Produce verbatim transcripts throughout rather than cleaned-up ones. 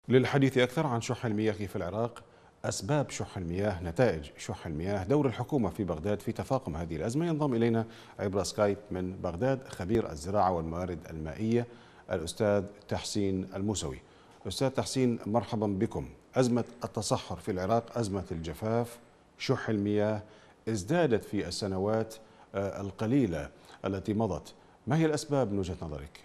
للحديث أكثر عن شح المياه في العراق، أسباب شح المياه، نتائج شح المياه، دور الحكومة في بغداد في تفاقم هذه الأزمة، ينضم إلينا عبر سكايب من بغداد خبير الزراعة والموارد المائية الأستاذ تحسين الموسوي. أستاذ تحسين، مرحبا بكم. أزمة التصحر في العراق، أزمة الجفاف، شح المياه ازدادت في السنوات القليلة التي مضت. ما هي الأسباب من وجهة نظرك؟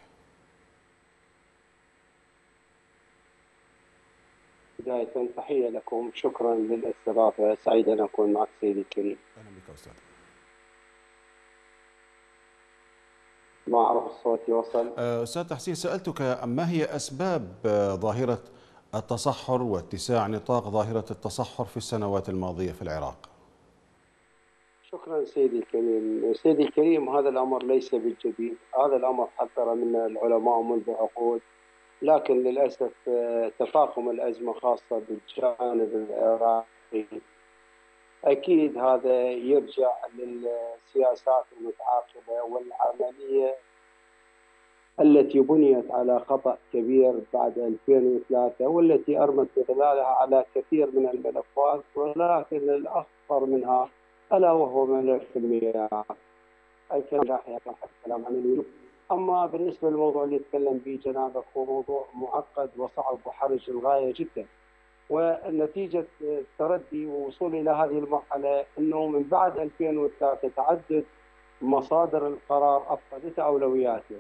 بداية تحية لكم، شكرا للاستضافة، سعيد أن أكون معك سيدي الكريم. أهلا بك أستاذ. ما أعرف الصوت يوصل. أستاذ تحسين، سألتك ما هي أسباب ظاهرة التصحر واتساع نطاق ظاهرة التصحر في السنوات الماضية في العراق؟ شكرا سيدي الكريم. سيدي الكريم، هذا الأمر ليس بالجديد، هذا الأمر حذر منه العلماء منذ عقود، لكن للأسف تفاقم الأزمة خاصة بالجانب العراقي أكيد هذا يرجع للسياسات المتعاقبة والعملية التي بنيت على خطأ كبير بعد ألفين وثلاثة، والتي أرمت بظلالها على كثير من الملفات، ولكن الأخطر منها ألا وهو ملف المياه. الكلام راح الكلام عن المياه. أما بالنسبة للموضوع اللي يتكلم به جنابك هو موضوع معقد وصعب وحرج للغاية جدا، ونتيجة التردي ووصول إلى هذه المرحلة أنه من بعد ألفين وثلاثة تعدد مصادر القرار أفقدت أولوياته.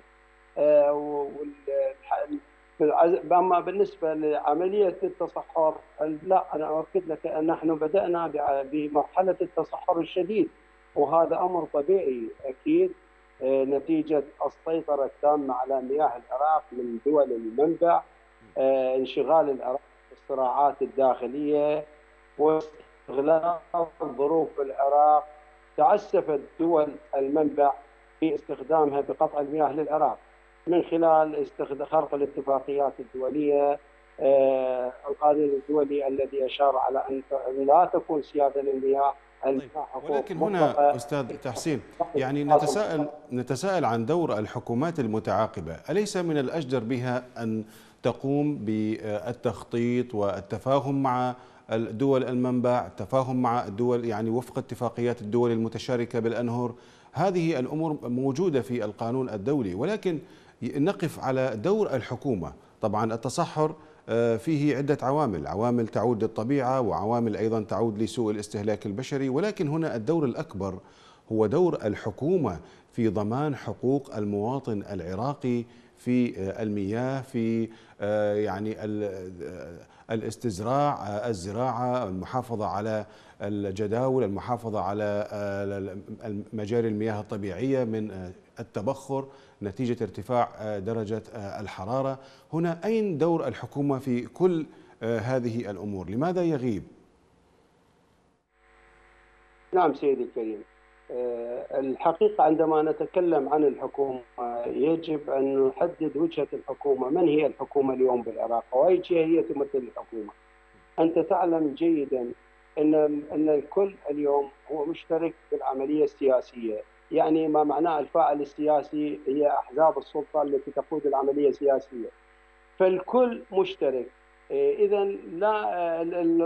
اما بالنسبه لعمليه التصحر، لا، انا اؤكد لك ان نحن بدانا بمرحله التصحر الشديد، وهذا امر طبيعي اكيد نتيجه السيطره التامه على مياه العراق من دول المنبع، انشغال العراق بالصراعات الداخليه واستغلال ظروف العراق. تعسفت دول المنبع في استخدامها بقطع المياه للعراق من خلال استخدام خرق الاتفاقيات الدوليه، آه، القانون الدولي الذي اشار على ان لا تكون سياده للمياه. طيب، ولكن هنا أستاذ تحسين، يعني نتساءل نتساءل عن دور الحكومات المتعاقبة. أليس من الأجدر بها أن تقوم بالتخطيط والتفاهم مع الدول المنبع، التفاهم مع الدول يعني وفق اتفاقيات الدول المتشاركة بالأنهر؟ هذه الأمور موجودة في القانون الدولي، ولكن نقف على دور الحكومة. طبعا التصحر فيه عدة عوامل، عوامل تعود للطبيعة وعوامل أيضا تعود لسوء الاستهلاك البشري، ولكن هنا الدور الأكبر هو دور الحكومة في ضمان حقوق المواطن العراقي في المياه، في يعني الاستزراع، الزراعة، المحافظة على الجداول، المحافظة على مجاري المياه الطبيعية من التبخر نتيجة ارتفاع درجة الحرارة. هنا أين دور الحكومة في كل هذه الأمور؟ لماذا يغيب؟ نعم سيدي الكريم، الحقيقة عندما نتكلم عن الحكومة يجب أن نحدد وجهة الحكومة. من هي الحكومة اليوم بالعراق وأي جهة هي تمثل الحكومة؟ أنت تعلم جيدا أن أن الكل اليوم هو مشترك بالعملية السياسية، يعني ما معناه الفاعل السياسي هي أحزاب السلطة التي تقود العملية السياسية، فالكل مشترك. إذا لا،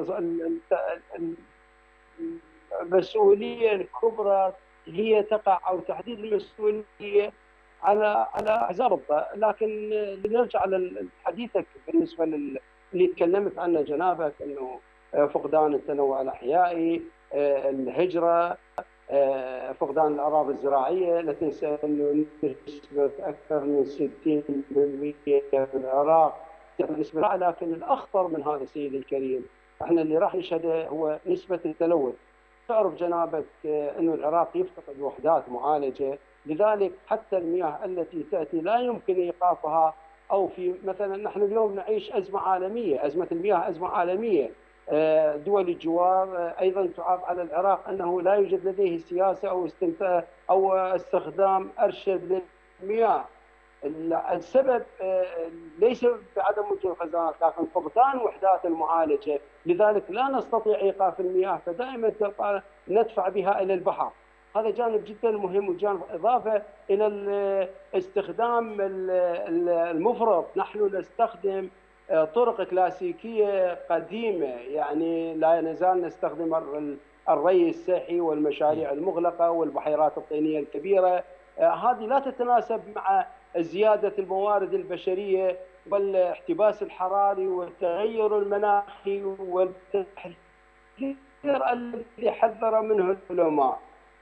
المسؤولية الكبرى هي تقع أو تحديد المسؤولية على على أحزاب، لكن لنرجع لحديثك بالنسبة لل اللي تكلمت عنه جنابك، انه فقدان التنوع الاحيائي، الهجره، فقدان الاراضي الزراعيه. لا تنسى انه نسبه اكثر من ستين بالمئة في العراق بالنسبه، لكن الاخطر من هذا سيدي الكريم احنا اللي راح نشهده هو نسبه التلوث. تعرف جنابك انه العراق يفتقد وحدات معالجه، لذلك حتى المياه التي تاتي لا يمكن ايقافها. او في مثلا نحن اليوم نعيش ازمه عالميه، ازمه المياه ازمه عالميه. دول الجوار ايضا تعاب على العراق انه لا يوجد لديه سياسه او استنفاذ او استخدام ارشد للمياه. السبب ليس بعدم وجود الخزانات، لكن فقدان وحدات المعالجه، لذلك لا نستطيع ايقاف المياه، فدائما ندفع بها الى البحر. هذا جانب جدا مهم، وجانب اضافه الى الاستخدام المفرط. نحن نستخدم طرق كلاسيكيه قديمه، يعني لا نزال نستخدم الري السيحي والمشاريع المغلقه والبحيرات الطينيه الكبيره. هذه لا تتناسب مع زياده الموارد البشريه والاحتباس الحراري والتغير المناخي والتحذير الذي حذر منه العلماء.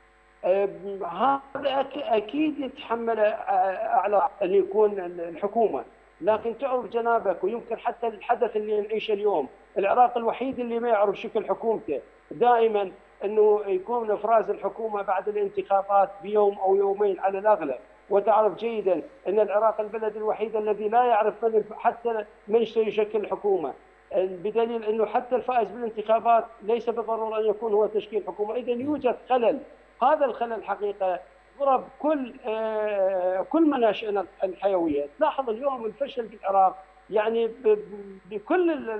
هذا اكيد يتحمل اعلى ان يكون الحكومه، لكن تعرف جنابك ويمكن حتى الحدث اللي نعيشه اليوم، العراق الوحيد اللي ما يعرف شكل حكومته، دائما انه يكون افراز الحكومه بعد الانتخابات بيوم او يومين على الاغلب، وتعرف جيدا ان العراق البلد الوحيد الذي لا يعرف من حتى من يشكل الحكومه، بدليل انه حتى الفائز بالانتخابات ليس بالضروره ان يكون هو تشكيل حكومه، اذا يوجد خلل. هذا الخلل حقيقه ضرب كل آه كل مناشئنا الحيويه، تلاحظ اليوم الفشل في العراق يعني بكل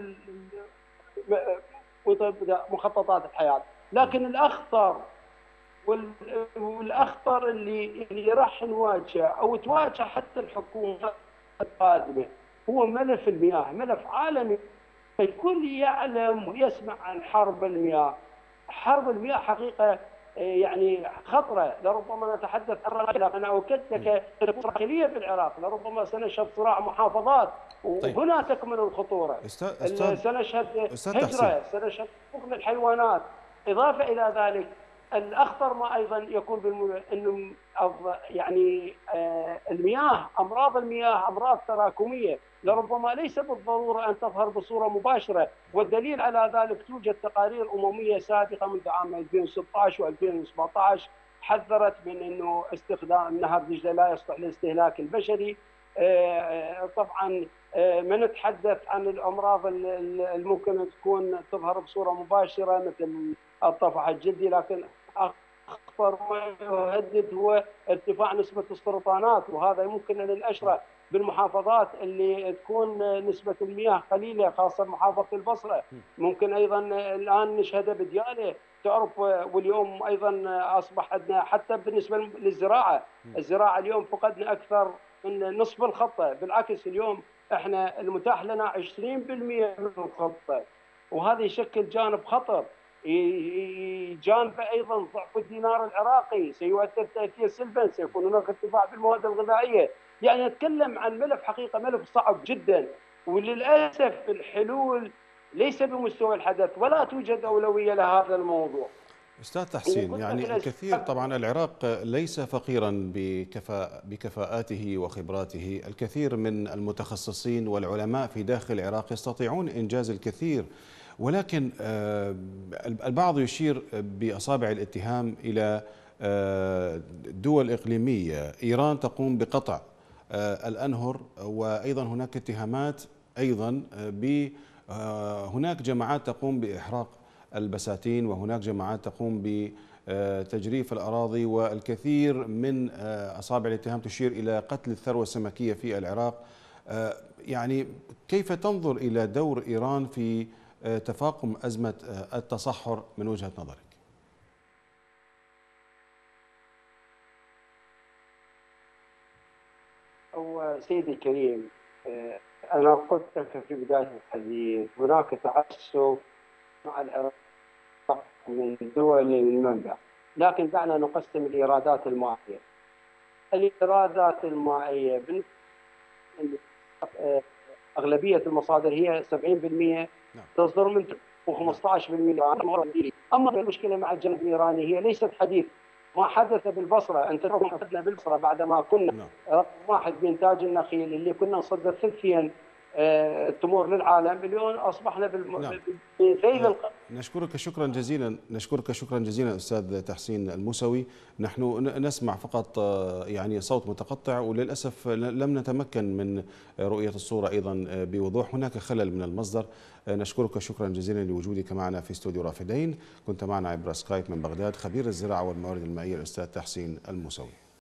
مخططات الحياه، لكن الاخطر والاخطر اللي اللي راح نواجهه او تواجه حتى الحكومه القادمه هو ملف المياه، ملف عالمي الكل يعلم ويسمع عن حرب المياه. حرب المياه حقيقه يعني خطره، لربما نتحدث عن، انا اؤكد لك داخليه في العراق، لربما سنشهد صراع محافظات وهنا تكمن الخطوره. أستاذ سنشهد هجره، سنشهد فقد الحيوانات. اضافه الى ذلك الاخطر ما ايضا يكون بالم... انه يعني المياه، امراض المياه امراض تراكميه، لربما ليس بالضروره ان تظهر بصوره مباشره، والدليل على ذلك توجد تقارير امميه سابقه منذ عام ألفين وستة عشر وألفين وسبعة عشر حذرت من انه استخدام نهر دجله لا يصلح للاستهلاك البشري. طبعا ما نتحدث عن الامراض الممكن تكون تظهر بصوره مباشره مثل الطفح الجلدي، لكن اخطر ما يهدد هو ارتفاع نسبه السرطانات، وهذا يمكن ان الاشرة بالمحافظات اللي تكون نسبه المياه قليله، خاصه محافظه البصره. ممكن ايضا الان نشهده بدياله، تعرف، واليوم ايضا اصبح عندنا حتى بالنسبه للزراعه، الزراعه اليوم فقدنا اكثر من نصف الخطه، بالعكس اليوم احنا المتاح لنا عشرين بالمئة من الخطه، وهذا يشكل جانب خطر. جانب ايضا ضعف الدينار العراقي سيؤثر تاثير سلبا، سيكون هناك ارتفاع في المواد الغذائيه، يعني نتكلم عن ملف حقيقه ملف صعب جدا، وللاسف الحلول ليس بمستوى الحدث ولا توجد اولويه لهذا الموضوع. أستاذ تحسين، يعني الكثير طبعا العراق ليس فقيرا بكفاء بكفاءاته وخبراته، الكثير من المتخصصين والعلماء في داخل العراق يستطيعون إنجاز الكثير، ولكن البعض يشير بأصابع الاتهام إلى دول إقليمية، إيران تقوم بقطع الأنهر، وأيضا هناك اتهامات أيضا ب هناك جماعات تقوم بإحراق البساتين، وهناك جماعات تقوم بتجريف الأراضي، والكثير من أصابع الاتهام تشير إلى قتل الثروة السمكية في العراق. يعني كيف تنظر إلى دور إيران في تفاقم أزمة التصحر من وجهة نظرك؟ هو سيدي الكريم، أنا قلت لك في بداية الحديث هناك تعسف مع العراق من دول المنبع، لكن دعنا نقسم الإيرادات المائية. الإيرادات المائية أغلبية المصادر هي سبعين بالمئة تصدر من وخمسة عشر بالمئة. أما المشكلة مع الجانب الإيراني هي ليست حديث، ما حدث بالبصرة، أنت حدثنا بالبصرة بعدما كنا رقم واحد بإنتاج النخيل اللي كنا نصدر ثلثين التمور للعالم، اليوم اصبحنا بالمثيل. نشكرك شكرا جزيلا، نشكرك شكرا جزيلا استاذ تحسين الموسوي. نحن نسمع فقط يعني صوت متقطع، وللاسف لم نتمكن من رؤيه الصوره ايضا بوضوح، هناك خلل من المصدر. نشكرك شكرا جزيلا لوجودك معنا في استوديو رافدين. كنت معنا عبر سكايب من بغداد خبير الزراعه والموارد المائيه الاستاذ تحسين الموسوي.